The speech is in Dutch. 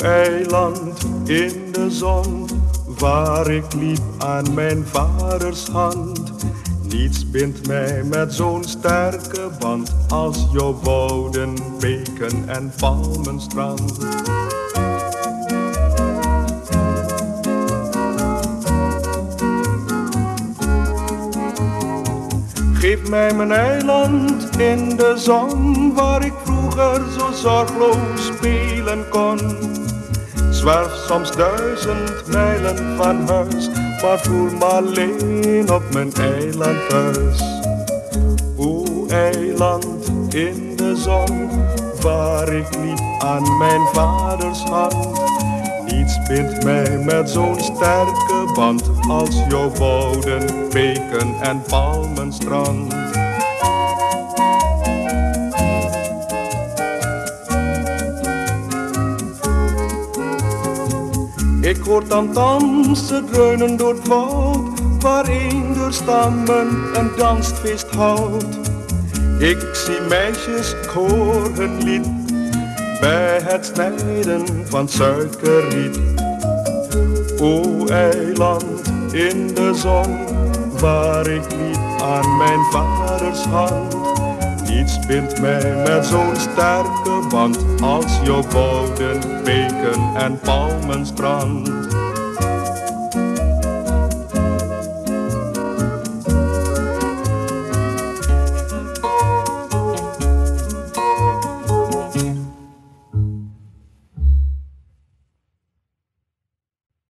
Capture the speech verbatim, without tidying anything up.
eiland in de zon, waar ik liep aan mijn vaders hand. Niets bindt mij met zo'n sterke band als jouw wouden, beken en palmenstrand. Geef mij mijn eiland in de zon, waar ik vroeger zo zorgloos spelen kon. Zwerf soms duizend mijlen van huis, maar voel me alleen op mijn eiland thuis. O eiland in de zon, waar ik liep aan mijn vaders hand. Niets bindt mij met zo'n sterke band als jouw wouden, beken en palmenstrand. Ik hoor tamtams het dreunen door het woud, waar eender stammen een dansfeest houdt. Ik zie meisjes, ik hoor hun lied, bij het snijden van suikerriet. O eiland in de zon, waar ik liep aan mijn vaders hand. Niets bindt mij met zo'n sterke band als jouw wouden, beken en palmenstrand.